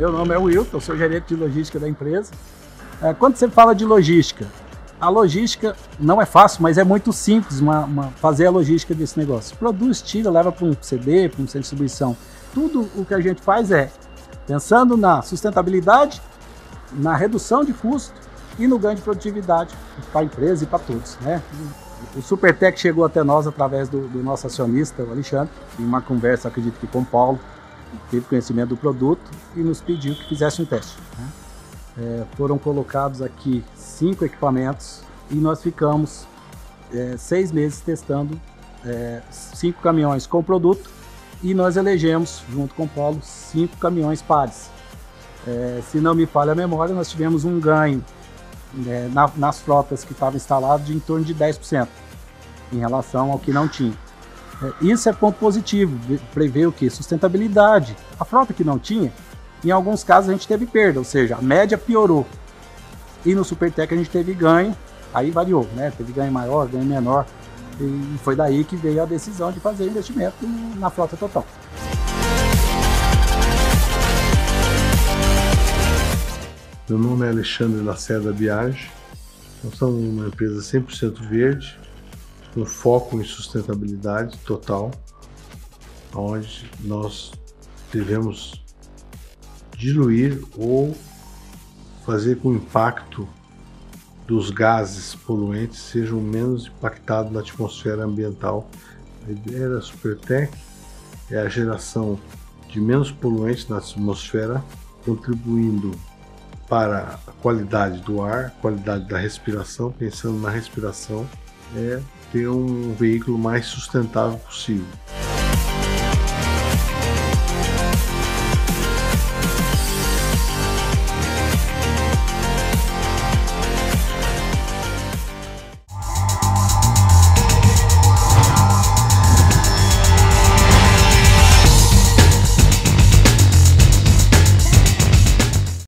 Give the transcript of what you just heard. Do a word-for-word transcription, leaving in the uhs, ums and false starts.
meu nome é Wilton, sou gerente de logística da empresa. É, quando você fala de logística, a logística não é fácil, mas é muito simples uma, uma, fazer a logística desse negócio. Produz, tira, leva para um C D, para um centro de distribuição. Tudo o que a gente faz é pensando na sustentabilidade, na redução de custo e no ganho de produtividade para a empresa e para todos, né? O Supertec chegou até nós através do, do nosso acionista, o Alexandre, em uma conversa, acredito que com o Paulo, teve conhecimento do produto e nos pediu que fizesse um teste, né? É, foram colocados aqui cinco equipamentos e nós ficamos é, seis meses testando é, cinco caminhões com o produto e nós elegemos, junto com o Paulo, cinco caminhões pares. É, se não me falha a memória, nós tivemos um ganho é, na, nas frotas que estavam instaladas de em torno de dez por cento em relação ao que não tinha. É, isso é ponto positivo, prevê o que? Sustentabilidade. A frota que não tinha, em alguns casos a gente teve perda, ou seja, a média piorou. E no Supertec a gente teve ganho, aí variou, né? Teve ganho maior, ganho menor, e foi daí que veio a decisão de fazer investimento na frota total. Meu nome é Alexandre Lacerda Biagi, nós somos uma empresa cem por cento verde, com foco em sustentabilidade total, onde nós devemos diluir ou fazer com que o impacto dos gases poluentes sejam menos impactados na atmosfera ambiental. A ideia da Supertec é a geração de menos poluentes na atmosfera, contribuindo para a qualidade do ar, qualidade da respiração, pensando na respiração, é ter um veículo mais sustentável possível.